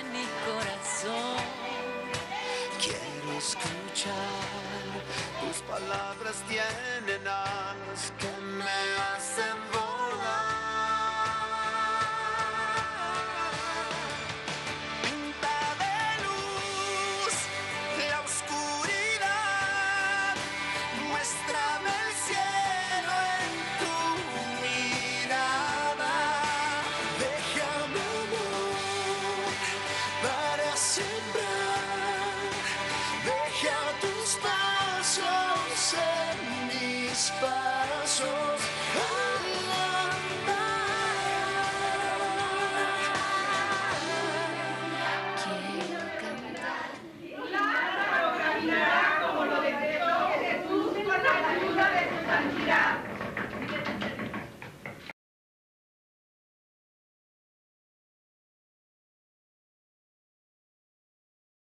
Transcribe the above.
mi corazón. Quiero escuchar, tus palabras tienen alas que me hacen volar. Pinta de luz la oscuridad, muéstrame el cielo en tu mirada. Déjame amor para siempre.